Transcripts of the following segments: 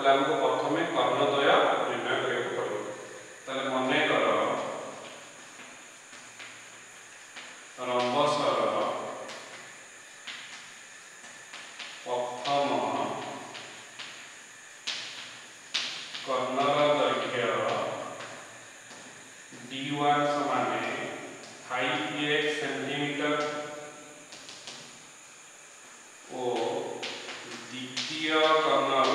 ताले हमको प्रथमे कर्णद्वय निर्णय करने पड़ो। ताले मने कर रंबसर प्रथम कर्णर दैर्घ्य d1 समान 5px सेंटीमीटर और द्वितीय कर्णर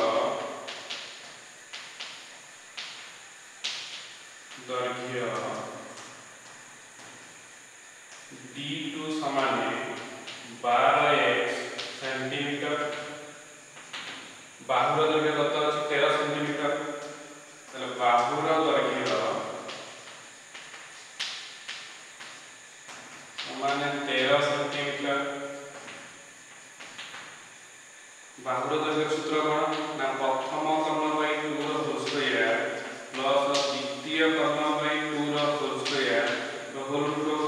दैर्घ्य d2 समान 12x सेंटीमीटर। बाहुर दैर्घ्य कत अछि 13 सेंटीमीटर। ताले बाहुर दैर्घ्य समान 13 सेंटीमीटर। बाहुर दैर्घ्य सूत्र कोन ना प्रथम कर्ण बाय 2 ର होल स्क्वायर प्लस द्वितीय कर्ण बाय 2 ର whole square the whole two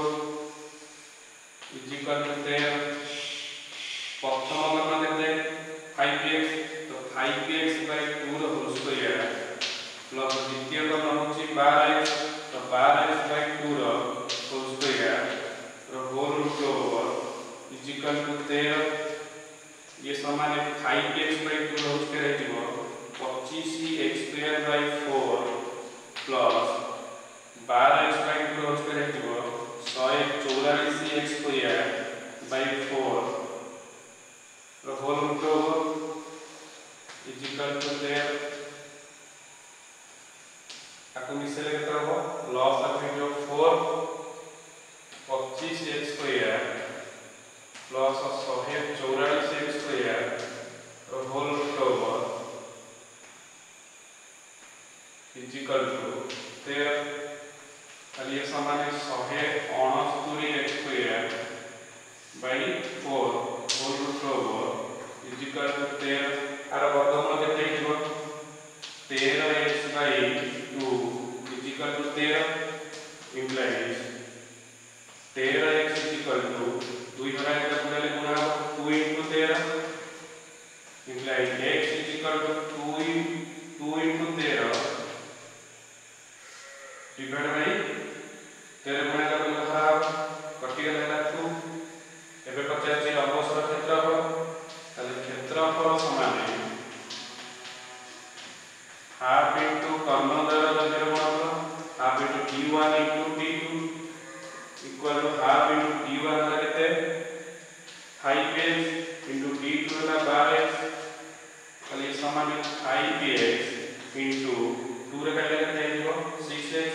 is equal to 13। प्रथम कर्ण केते 5px तो 5px बाय 2 ର होल स्क्वायर प्लस द्वितीय कर्ण होची 12x तो 12x बाय 2 ର whole square the whole two is equal to 13। ये समान 5x बाय 2 होल स्क्वायर है 25x² by 4 plus 12x by 2 whole square है 144x² by 4 the whole two is equal to 13। आपको मिसले केते हो लॉस ऑफ 4 25x² plus 144x² whole two is equal to 13। ये समान 169x² by 4 whole two is equal to 13। आर वर्गमूल केते हिबो 13x by 2 is equal to 13 implies 13x is equal to 2 घरा के गुणले गुणा 2 into 13 implies x is equal to 2 into 13 divided by 13 गुणा का लिखा कटि गेला 2। एबे पचास जे लंबसर क्षेत्रफल ताले क्षेत्रफल समान हाफ into कर्णद्वय दैर्घ्य गुणनफल half into d1 into d2 equal to half into d1 ला केते 5x into d2 ला 12x ताले समान 5x into 2 रे काले केते आइबो 6x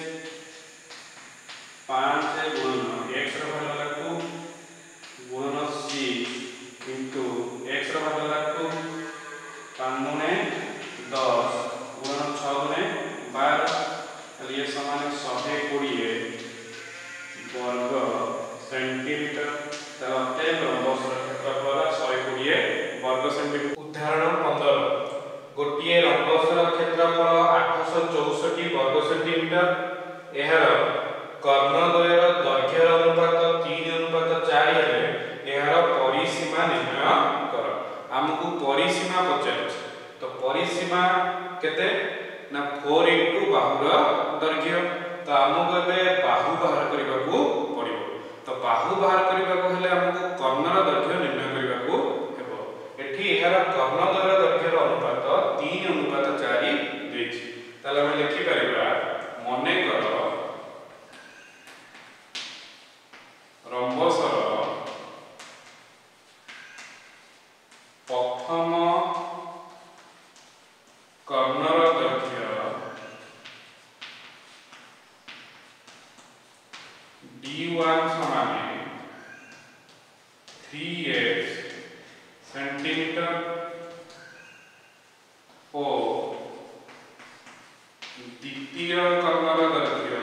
5 से गुणन x रो भाग ला 2 गुणन 6 into x रो भाग ला 2 5 गुणे 10 गुणन 6 गुणे 12 ताले ये समान 120 वर्ग सेंटीमीटर। तलते लंबसर क्षेत्रफल 120 वर्ग सेंटीमीटर। उदाहरण 15 गोटिए लंबसर क्षेत्रफल 864 वर्ग सेंटीमीटर एहार कर्णद्वयर दैर्घ्यर अनुपात 3:4 हेले एहार परिसीमा निर्णय कर। हमकु परिसीमा पचार तो परिसीमा केते ना 4 into बाहुर दैर्घ्य। तो हमको बे बाहु बाहर करबा को पड़िबो। तो बाहु बाहर करबा को हेले हमको कर्णर दैर्घ्य निर्णय करबा को हेबो। एठी एहार कर्णद्वयर दैर्घ्यर अनुपात 3:4 देछि। ताले हम लिखि परिबा मने कर रंबसर प्रथम कर्णर दैर्घ्य d1 समान 3x सेंटीमीटर और द्वितीय कर्णर दैर्घ्य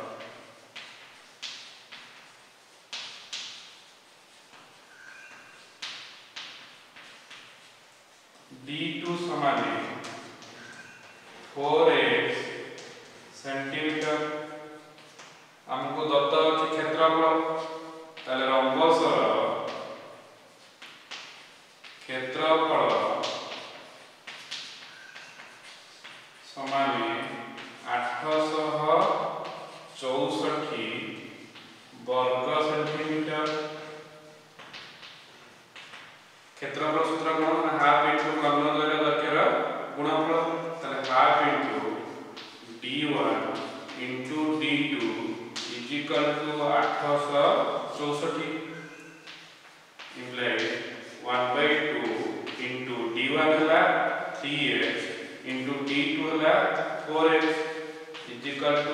d2 समान 4x सेंटीमीटर। हमको दत्त अछि क्षेत्रफल ताले रंबसर क्षेत्रफल समान 864 वर्ग सेंटीमीटर। क्षेत्रफल सूत्र कौन हाफ इंटू कर्ण द्वय दर्घ्यर गुणफल ताले half into d1 into d2 is equal to 864 implies 1/2 into d1 होला 3x इंटू d2 होला 4x इज इक्वल टू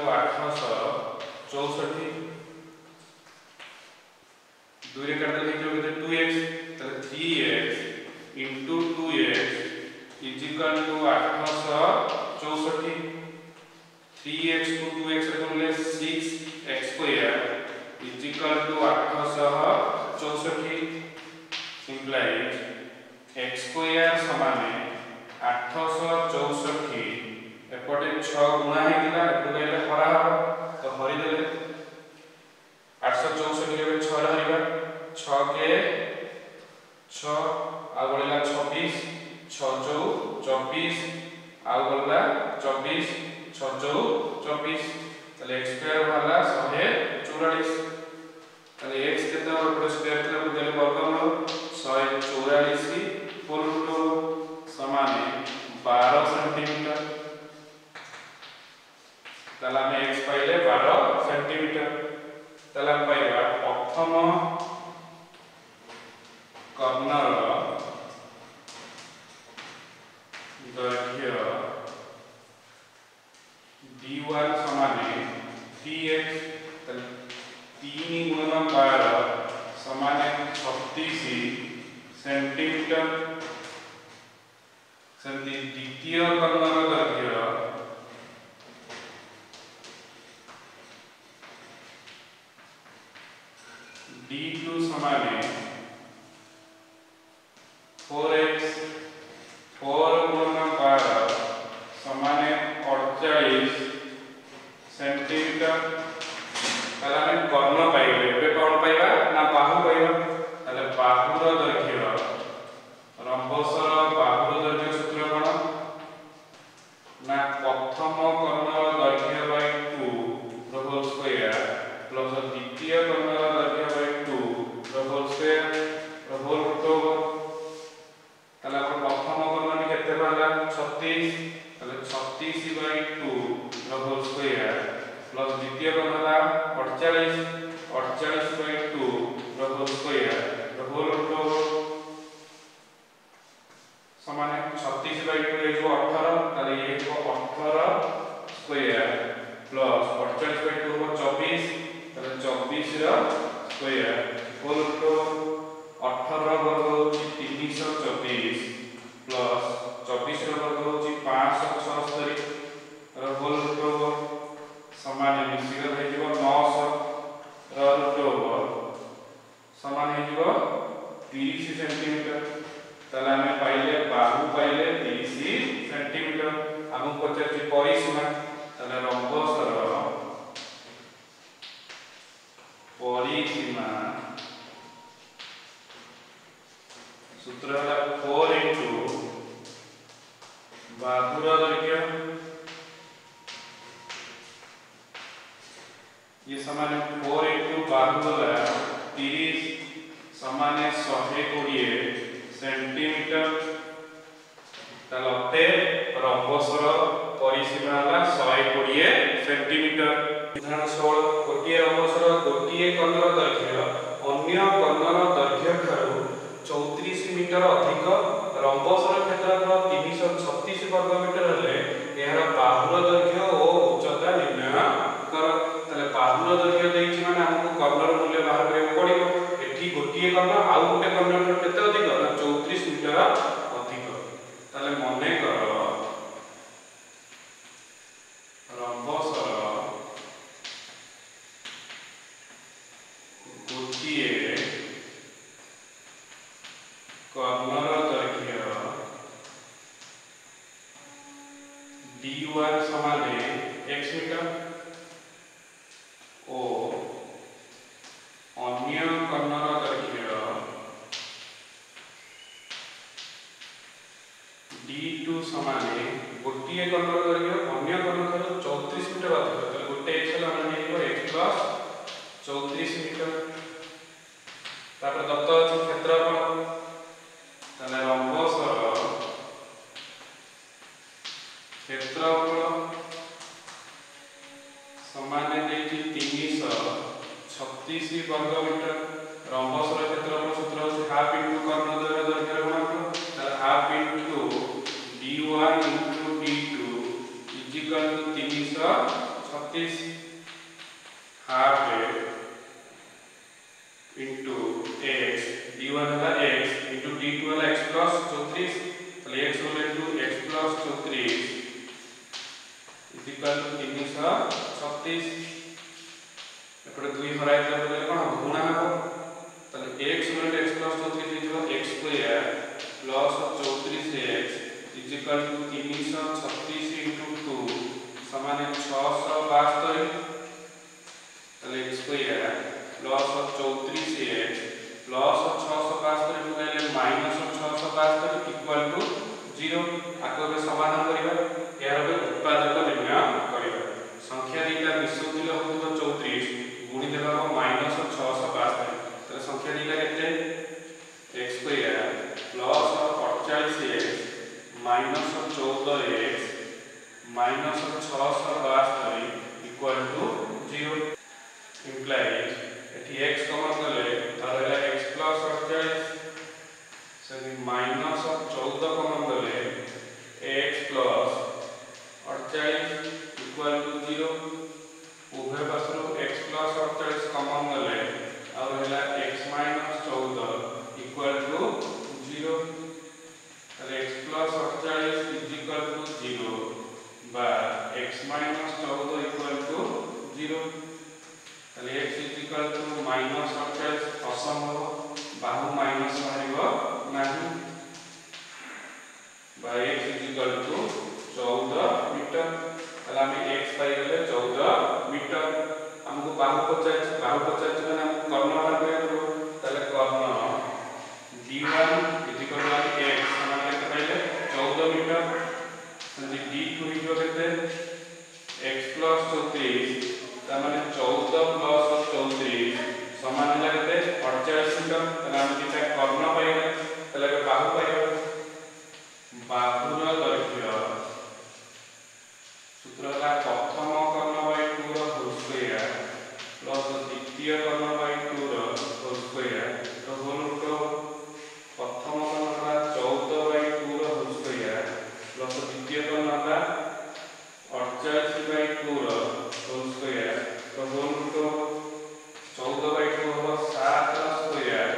864 दूरी काट दे जो 2x ताले 3x into 2x is equal to 864 3x को 2x रे गुणले 6x square is equal to 864 implies x square समान 864 एपटे 6 गुणा हे दिला एपटे गले हरा तो हरि देले 864 के 6 रे हरिबा 6 के 6 आ गला 26 6 24 आ गला 24 6 24 ताले x स्क्वायर वाला 144 ताले x केते और स्क्वायर के देले वर्गमूल 144 होल टू समान 12 सेंटीमीटर ताले हम x पाइले 12 सेंटीमीटर ताले हम पाइबा प्रथम कर्णर दैर्घ्य d1 समान 3x 3 गुणन 12 समान 36 सेंटीमीटर सेंती द्वितीय कर्णर दैर्घ्य d2 समान 4x 4 गुणन 12 समान 48 सेंटीमीटर ताला हम कर्ण पाइबे बे कोन पाइबा ना बाहु पाइबा ताले बाहुर दैर्घ्य रंबसर बाहुर दैर्घ्य सूत्र कोन ना प्रथम कर्णर दैर्घ्य by 2 the whole square plus द्वितीय कर्णर दैर्घ्य by 2 the whole square the whole root ताला प्रथम कर्णर केते बाला 36 ताले 36 by 2 the whole square plus द्वितीय कर्णला 48 48 by 2 the whole square the whole root समान 36 बाय 2 है जो 18 ताले ये जो 18 स्क्वायर प्लस 48 बाय 2 हो 24 ताले 24 रा स्क्वायर होल रूट 18 वर्ग होची 324 प्लस 24 रा वर्ग होची 576 रा होल रूट समान मिसिगर है जो 900 रा रूट समान है जो 30 सेंटीमीटर ताले हमें पाइले बाहु पाइले 30 सेंटीमीटर हम पचार जी परिसीमा ताले रंबसर परिसीमा सूत्र है 4 इंटू बाहुर दैर्घ्य ये समान 4 इंटू बाहु वाला 30 समान 120 सेंटीमीटर तालते रंबसर परिसीमा वाला 120 सेंटीमीटर उदाहरण 16 गोटिए रंबसर गोटिए कर्णर दैर्घ्य अन्य कर्णर दैर्घ्य ठारू 34 मीटर अधिक रंबसर क्षेत्रफल 336 वर्ग मीटर हेले एहार बाहुर दैर्घ्य और उच्चता निर्णय कर ताले बाहुर दैर्घ्य देछि माने हमको कर्णर मूल्य बाहर करे पड़िबो एठी गोटिए कर्ण आउ गोटे कर्ण केते अधिक ना 34 मीटर अधिक ताले मने कर रंबसर गोटिए कर्णर दैर्घ्य d1 समान x मीटर ओ अन्य कर्णर दैर्घ्य d2 समान गोटी गोटे कर्णर दৈर्घ्य अन्य कर्ण ठाରୁ 34 मीटर अधिक ताले गोटे x हेला माने हेबो x प्लस 34 मीटर। तापर दत्त अछि क्षेत्रफल ताले रम्बसर क्षेत्रफल समान देती 336 वर्ग मीटर। रम्बसर क्षेत्रफल सूत्र होछि हाफ इनटू कर्ण दৈर्घ्य गुणनफल ताले half into d1 into d2 is equal to 336 half into x d1 है x इनटू d2 है x प्लस 34 ताले x whole into x plus 34 is equal to 336 एपटे 2 हराय देले कोन गुणा हो ताले x whole x plus 34 is x square plus 34x is equal to 336 into 2 समान 672 ताले x square plus 34x plus 672 गुणिले माइनस 672 इक्वल टू 0 आको के समाधान करिबा यार बे उत्पादक निर्णय करिबा संख्या दिटा मिसुतिल होतो 34 गुणी देबा माइनस 672 त संख्या दिटा केते x square plus 48x minus 14x minus 672 equal to 0 implies एठी x कमन गले तारेला x प्लस 48 सनी माइनस 14 कमन गले x प्लस 48 इक्वल टू 0 उभय पासरो x प्लस 48 कमन गले और हैला x माइनस 14 इक्वल टू 0 ताले x plus 48 is equal to 0 बा x माइनस 14 इक्वल टू 0 ताले x is equal to minus 28 असंभव बाहु माइनस बाहरिबो नाही बा x is equal to 14 metre ताले हम x पाई गले 14 मीटर हमको बाहु पचाच माने हम कर्ण बाहर करियो ताले कर्ण d1 is equal to x समान केते पाइले 14 मीटर म्हणजे d2 इज केते x प्लस 34 तामाने 14 प्लस 34 समान है केते 48 मीटर ताले हम किता कर्ण पाइले ताले बाहु पाइले बाहुर दैर्घ्य सूत्र है प्रथम कर्ण बाय 2 रो होल स्क्वायर प्लस द्वितीय कर्ण बाय 2 रो होल स्क्वायर तो होल रूट प्रथम कर्ण का 14 बाय 2 रो होल स्क्वायर प्लस द्वितीय कर्ण का 48 बाय 2 रो होल स्क्वायर तो होल रूट 14 बाय 2 हो 7 रो स्क्वायर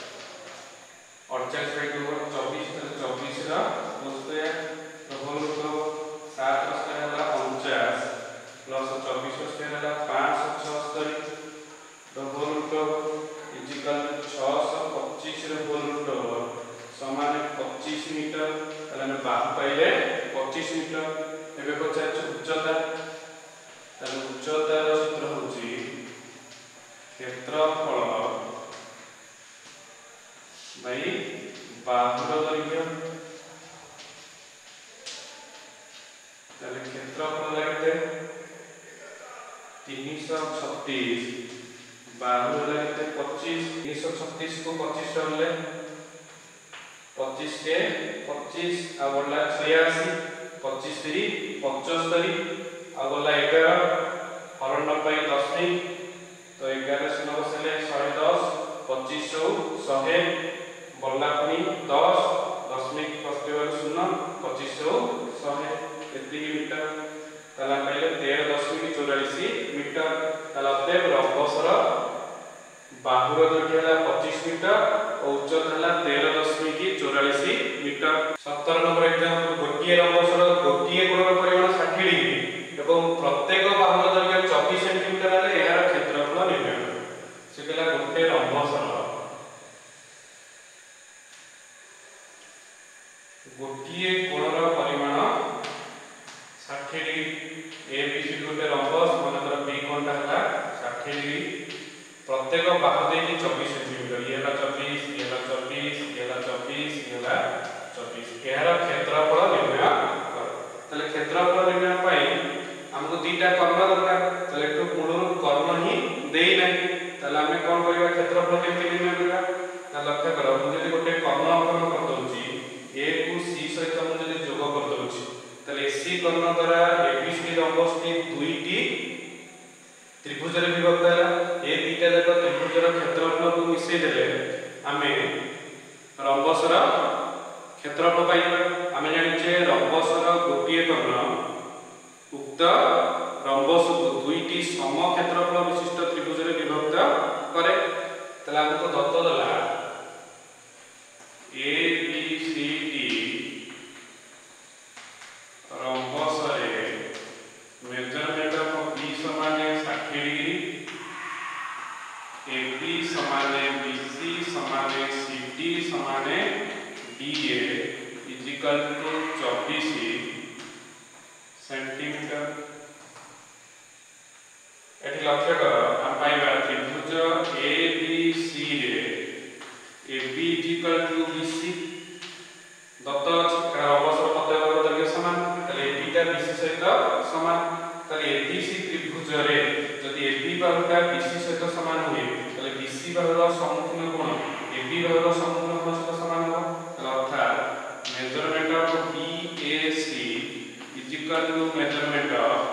48 बाय 2 हो 24 तो 24 रो होल स्क्वायर तो होल रूट 7 रो स्क्वायर होला 49 प्लस 24 रो स्क्वायर होला 576 तो whole root is equal to 625 रो होल रूट समान 25 मीटर ताले हम बाहु पाइले 25 मीटर एबे पचाच उच्चता ताले उच्चता रो सूत्र होची क्षेत्रफल भाई बाहुर दैर्घ्य ताले क्षेत्रफल लागते 336 बाहुर लागते 25 336 को 25 रहले 25 के 25 आ बोला 86 25 3 75 आ बोला 11 हरण पाई 10 तो 11 से 9 बसले 110 25 100 बोला पुनी 10 दशमिक पस्तेवर 0 25 100 एति मीटर ताला पहले 13.44 मीटर ताला अतएव रम्बसर बाहुर दैर्घ्य है 25 मीटर और उच्चता है 13.44 मीटर। 17 नंबर एग्जांपल गोटिए रम्बसर गोटिए कोणर परिमाण 60 डिग्री एवं प्रत्येक बाहुर दैर्घ्य 24 सेंटीमीटर है यार क्षेत्रफल निर्णय से कहला गोटे रम्बसर गोटिए कोणर परिमाण 60 डिग्री ए बी सी गोटे रम्बस मानकर बी कोणटा है 60 डिग्री प्रत्येक बाहु देकी 24 सेंटीमीटर ये हला 24 ये हला 24 ये हला 24 ये हला 24 एହାର क्षेत्रफल निर्णय कर तले क्षेत्रफल निर्णय पाई हमको दीटा कर्ण दरकार ताले एठो मूल कर्ण ही देई नै ताले हमें कोन करबा क्षेत्रफल केमति निर्णय करबा ता लक्ष्य करो मु जदी गोटे कर्ण अंकन कर दउची a को c सहित मु जदी जोग कर दउची ताले ac कर्ण द्वारा abc लंबस्थि दुईटी त्रिभुज रे विभक्त है ए दीटा जक त्रिभुज रो क्षेत्रफल को मिसै देले हमें रंबसर क्षेत्रफल पाइबा आमे जानिछे रंबसर गोटिए कर्ण उक्त रंबस दुईटी सम क्षेत्रफल विशिष्ट त्रिभुज रे विभक्त करे तला हमको दत्त दला A B C D rhombus रे मेजरमेंट ऑफ बी समान 60 डिग्री AB समान BC समान CD समान DA is equal to 24 centimetre एठी लक्ष्य कर हम पाइबा त्रिभुज ABC रे AB is equal to BC दत्त अवसर पदक दर्घ्य समान तले AB टा BC सहित समान तले ABC त्रिभुज रे जदि AB बाहुटा BC सहित समान हुए तले BC बाहुर सम्मुखीन कोण AB बाहुर सम्मुखीन कोण सहित समान हो तले अर्थात measurement of BAC is equal to measurement of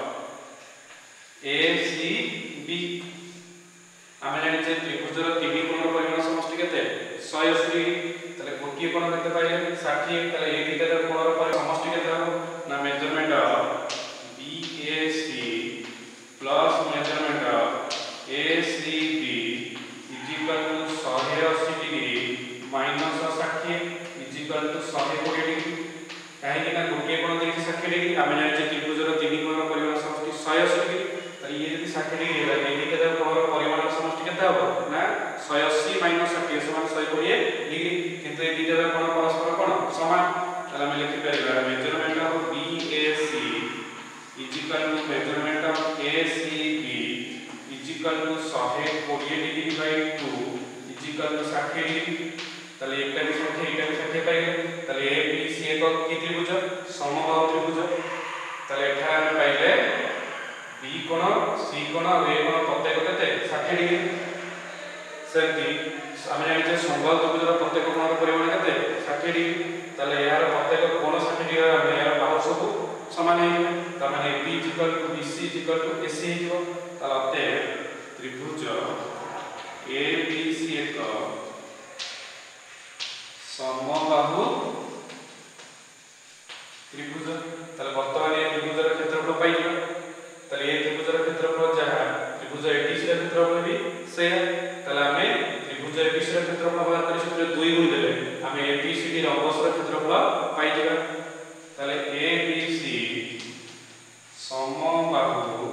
ACB आमे जानि जे त्रिभुजर तीन कोण परिमाण समष्टि केते 180 डिग्री तले गोटिए कोण केते पाइले 60 तले ए दिटा कोणर परिमाण समष्टि केते हो ना measurement of BAC plus measurement of ACB is equal to 180 degree minus 60 is equal to 120 degree काहे कि ना गोटिए कोण देखि 60 डिग्री आमे जानि जे त्रिभुजर तीन कोण परिमाण समष्टि 180 डिग्री तले ये यदि 60 डिग्री है ए दिटा कोणर परिमाण समष्टि केते हो ना 180 माइनस 60 समान 120 डिग्री किंतु ए दिटा कोण परस्पर कोण समान तले हम लिखि परिबा measurement of BAC is equal to measurement of ACB is equal to 120 degree by 2 is equal to 60 degree तले एकटा भी 60 एकटा भी 60 पाइले तले ABC एक की त्रिभुज समबाहु त्रिभुज तले एठा हम पाइले B कोण C कोण और A कोण प्रत्येक केते 60 डिग्री सेति आमे जानि जे समबाहु त्रिभुजर प्रत्येक कोणर परिमाण केते 60 डिग्री तले यार प्रत्येक कोण 60 डिग्री आमे यार बाहु सब समान है त माने B is equal to BC is equal to AC हिजो तलते त्रिभुज ABC एक समबाहु त्रिभुज तले वर्तमान ए त्रिभुजर क्षेत्रफल पाइबा तले ए त्रिभुजर क्षेत्रफल जहा त्रिभुज ABC र क्षेत्रफल भी से तले हमें त्रिभुज ABC र क्षेत्रफल बाहर करी सूत्र 2 गुण देले हमें ABCD र अवसर क्षेत्रफल पाइ दिबा तले ABC समबाहु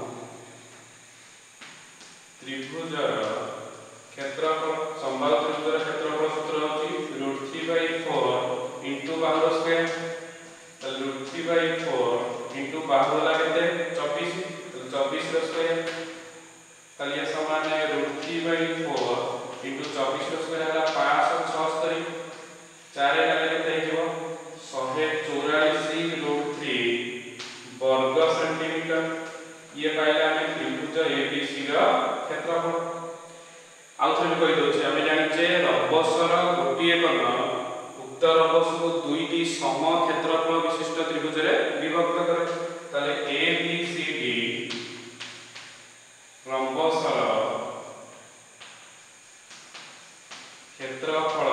त्रिभुजर क्षेत्रफल समबाहु त्रिभुजर क्षेत्रफल सूत्र होची √3/4 इनटू बाहुर स्क्वायर तले √3/4 इनटू बाहुर ला केते 24 तले 24 र स्क्वायर तले ये समान है √3/4 इनटू 24 र स्क्वायर हला 576 4 ला केते हिजो 144 √3 वर्ग सेंटीमीटर ये पाइला हमें त्रिभुज ABC र क्षेत्रफल आउथरे कहि दोछे हमें जानि जे रंबसर गोटिए कर्ण उक्त रंबस को दुईटी सम क्षेत्रफल विशिष्ट त्रिभुज रे विभक्त करे तले ABCD रंबसर क्षेत्रफल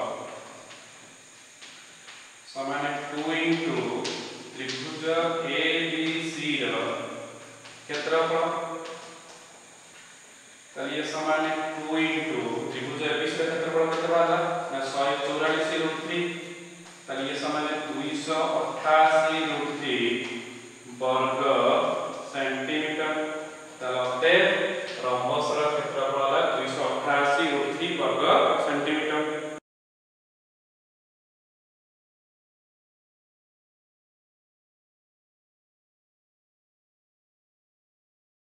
समान 2 इनटू त्रिभुज ABC र क्षेत्रफल तले समान 2 इनटू त्रिभुज ABC र क्षेत्रफल केते बाला ना 144 √3 तले समान 288 √3 वर्ग